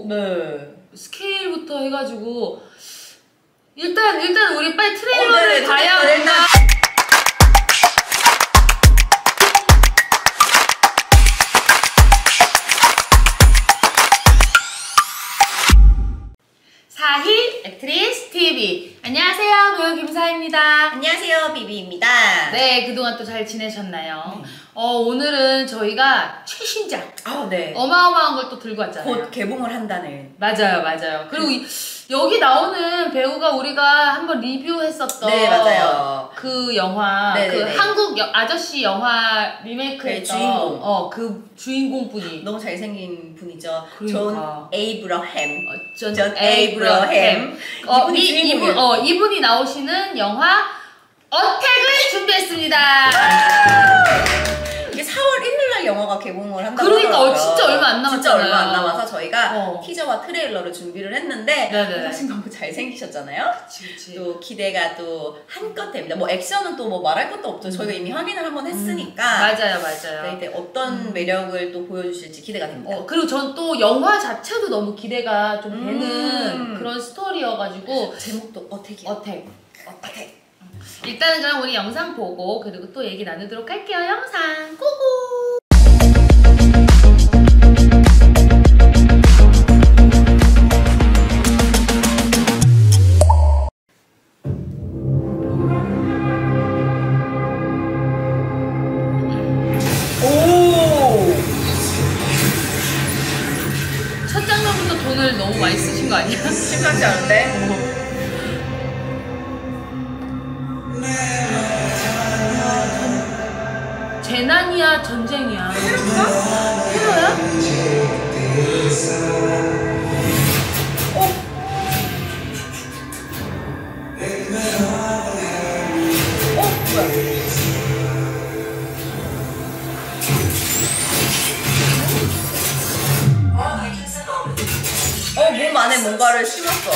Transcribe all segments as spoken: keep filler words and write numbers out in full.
너무 네. 스케일부터 해가지고 일단 일단 우리 빨리 트레일러를 어, 네네, 봐야 트레일러, 뭔가 사힐 액트리스 티비. 안녕하세요, 배우 김사입니다. 안녕하세요, 비비입니다. 네, 그동안 또 잘 지내셨나요? 음. 어, 오늘은 저희가 최신작, 아, 네. 어마어마한 걸 또 들고 왔잖아요. 곧 개봉을 한다는. 맞아요, 맞아요. 그리고 이, 여기 나오는 배우가 우리가 한번 리뷰했었던 네, 맞아요. 그 영화, 네네네. 그 한국 여, 아저씨 영화 리메이크했던 그 주인공. 어, 그 주인공 분이 너무 잘생긴 분이죠. 그러니까. 존 에이브러햄. 어, 존, 존 에이브러햄. 에이브러햄. 어, 이분이 이, 주인공이에요. 이분, 어, 이분이 나오시는 영화 어택을 준비했습니다. 이게 사월 일일날 영화가 개봉을 한다고 그러니까 하더라고요. 어, 진짜 얼마 안 남았잖아요. 진짜 얼마 안 남아서 저희가 어. 티저와 트레일러를 준비를 했는데 네네. 사실 너무 잘생기셨잖아요. 그치, 그치. 또 기대가 또 한껏 됩니다. 뭐 액션은 또 뭐 말할 것도 없죠. 저희가 이미 확인을 한번 했으니까. 음, 맞아요, 맞아요. 네, 어떤 음. 매력을 또 보여주실지 기대가 됩니다. 어, 그리고 전 또 영화 자체도 너무 기대가 좀 되는 음. 그런 스토리여가지고 제목도 어택이요. 어택. 어택. 일단은 그럼 우리 영상 보고 그리고 또 얘기 나누도록 할게요. 영상 고고! 오! 첫 장면부터 돈을 너무 많이 쓰신 거 아니야? 심상치 않은데? 재난이야, 전쟁이야. 테러인가? 테러야? 어? 어? 뭐야? 어, 몸 안에 뭔가를 심었어.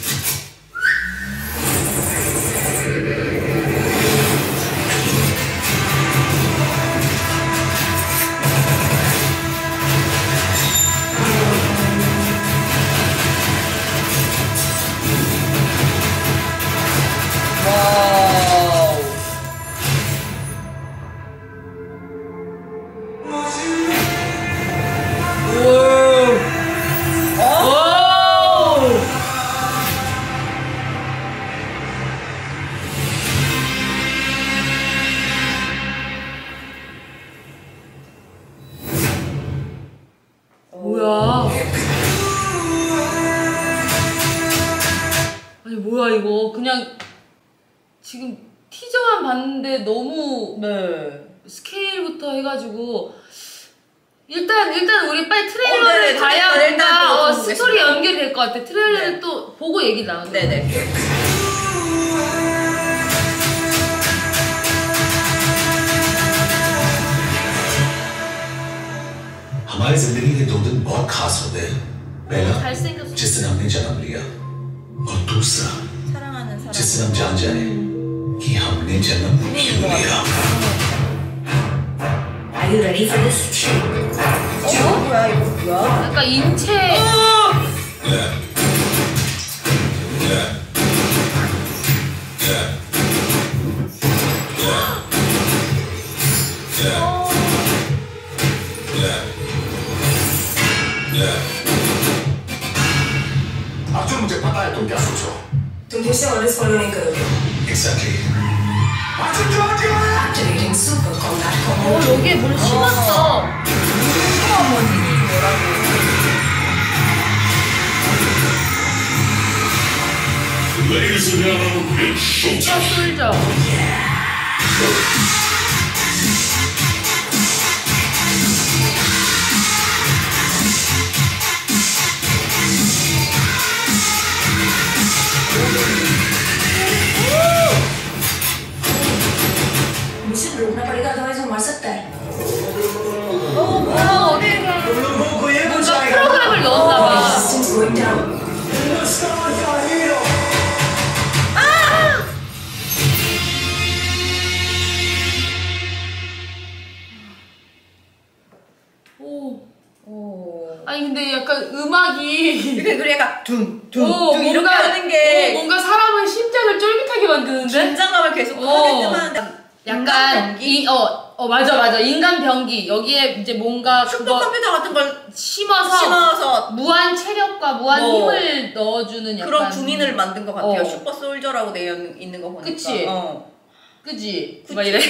와우. 뭐야? 아니 뭐야 이거 그냥 지금 티저만 봤는데 너무 네. 스케일부터 해가지고 일단 일단 우리 빨리 트레일러를 어, 네네, 봐야 트레일러 일단 뭔가 또 어, 보겠습니다. 스토리 연결이 될 것 같아. 트레일러를 네. 또 보고 얘기 나누자. 네네. हमारी जिंदगी के दो दिन बहुत खास होते हैं। पहला 잘생겼어. जिस दिन हमने जन्म लिया और दूसरा 사랑하는 사람. जिस दिन हम जान जाए कि हमने जन्म क्यों लिया। Are you ready for this? 어? 뭐야 이거 뭐야? 약간 인체 अर्जुन मुझे पता है तुम क्या सोचो। तुम फिर से ऑर्डर्स फॉलो नहीं करोगे। Exactly. Arjun Georgia! Activating super combat 어 combo. 여기에 뭘 심었어. Ladies and gentlemen, it's showtime. 쏠져. Mission रोकना पड़ेगा, अदरवाइज वो मर सकता है। 어 어떻게 뭔가 프로그램을 넣었나 봐. Resistance going down. 음악이 그게 그래 약간 둥둥둥 어, 이렇게 뭔가- 하는 게 어, 뭔가 사람의 심장을 쫄깃하게 만드는데 긴장감을 계속 어. 하게끔 하는데 약간 이, 어, 어 맞아 맞아 인간 병기 여기에 이제 뭔가 그거 슈퍼컴퓨터 같은 걸 심어서, 심어서 무한 체력과 무한 뭐 힘을 넣어주는 약간 그런 군인을 만든 것 같아요. 어. 슈퍼 솔저라고 되어 있는 거 보니까. 그치? 어. 그지? 막 이래.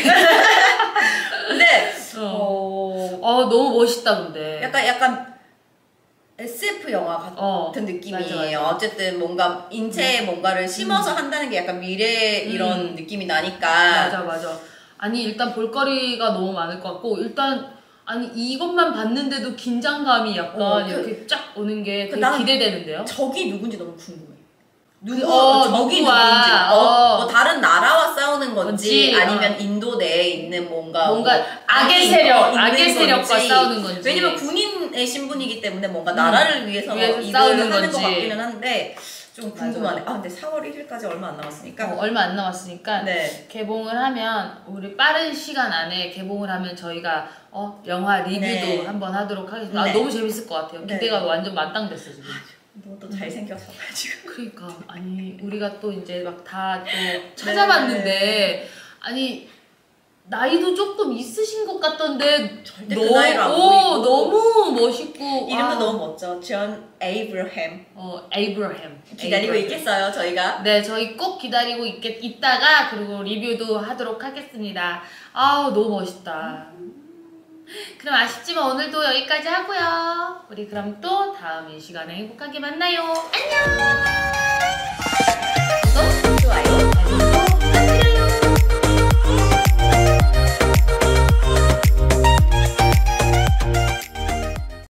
근데 어. 어, 어 너무 멋있다 근데. 약간 약간 에스에프 영화 같은 어, 느낌이에요. 맞아, 맞아. 어쨌든 뭔가 인체에 뭔가를 심어서 한다는 게 약간 미래 이런 음. 느낌이 나니까. 맞아 맞아. 아니 일단 볼거리가 너무 많을 것 같고 일단 아니 이것만 봤는데도 긴장감이 약간 어, 그- 이렇게 쫙 오는 게 그 되게 나는 기대되는데요. 적이 누군지 너무 궁금해. 누구, 어, 적이 누구와, 누군지, 어, 어. 뭐 다른 나라와 싸우는 건지, 건지, 아니면 어. 인도 내에 있는 뭔가 뭔가 뭐 악의 악이 세력, 있는 악의 세력과 건지. 싸우는 건지. 왜냐면 군인의 신분이기 때문에 뭔가 나라를 위해서, 위해서 일을 싸우는 하는 건지. 것 같기는 한데 좀 맞아, 궁금하네. 맞아. 아 근데 사월 일일까지 얼마 안 남았으니까. 어, 얼마 안 남았으니까 네. 개봉을 하면 우리 빠른 시간 안에 개봉을 하면 저희가 어 영화 리뷰도 네. 한번 하도록 하겠습니다. 아, 네. 너무 재밌을 것 같아요. 네. 기대가 완전 만땅됐어 지금. 너도 잘생겼어 지금. 그러니까 아니 우리가 또 이제 막 다 또 찾아봤는데 아니 나이도 조금 있으신 것 같던데 절대 그 나이로 안 보이고. 너무 멋있고 이름도 아, 너무 멋져. 존 에이브러햄. 어 에이브러햄 기다리고 에이브러햄. 있겠어요 저희가. 네, 저희 꼭 기다리고 있겠, 있다가 그리고 리뷰도 하도록 하겠습니다. 아우 너무 멋있다. 그럼 아쉽지만 오늘도 여기까지 하고요. 우리 그럼 또 다음 이 시간에 행복하게 만나요. 안녕. 구독, 좋아요.